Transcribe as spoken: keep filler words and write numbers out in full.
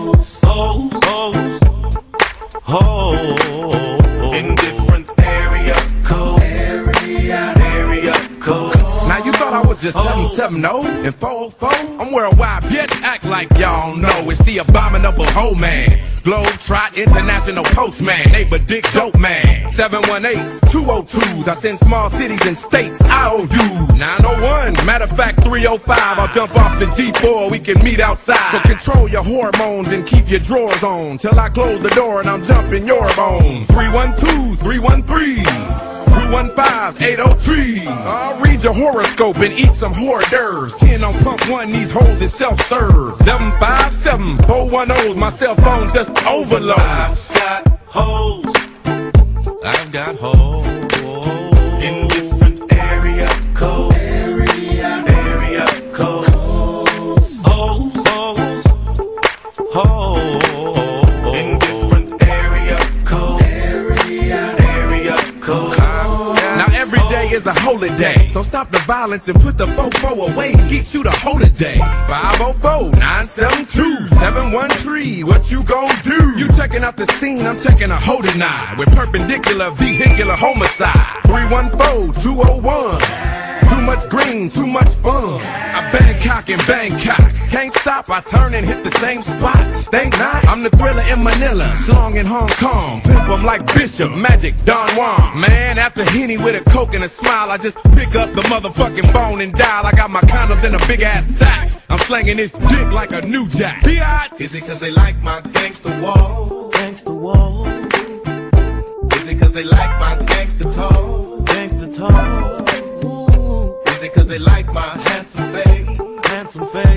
hoes, hoes, hoes in different area codes. Area, area codes. Now you thought I was just seven seven oh and four oh four? I'm worldwide, bitch, act like y'all know. It's the abominable hoe man, Globetrot International Postman, neighbor dick dope man. Seven one eights, two oh twos, I send small cities and states I O U. Nine oh one, matter of fact three oh five, I'll jump off the G four, we can meet outside. So control your hormones and keep your drawers on till I close the door and I'm jumping your bones. Three one twos, three one threes, two one fives, eight oh three. I'll read your horoscope and eat some hors d'oeuvres. ten on pump one, these hoes is self-serve. seven five seven, four one ohs, my cell phone just overload. I've got hoes, I've got hoes in different area codes. Area, area codes. Hoes, hoes, hoes in different area codes. Area, area codes. Is a holiday, so stop the violence and put the fofo away. Get you the holiday. Five oh four, nine seven two, seven one three. What you gon' do? You checking out the scene, I'm checking a hoe tonight with perpendicular vehicular homicide. Three one four, two oh one. Too much green, too much fun. I Bangkok and Bangkok. Can't stop, I turn and hit the same spots. Think not, I'm the thriller in Manila, slong in Hong Kong. Pimp 'em like Bishop, Magic, Don Juan. Man, after Henny with a coke and a smile, I just pick up the motherfucking phone and dial. I got my condoms in a big ass sack. I'm slanging this dick like a new jack. Biatch. Is it cause they like my gangster wall? Gangster wall. Is it cause they like my gangster tall? Gangster tall. Is it cause they like my handsome face? Handsome face.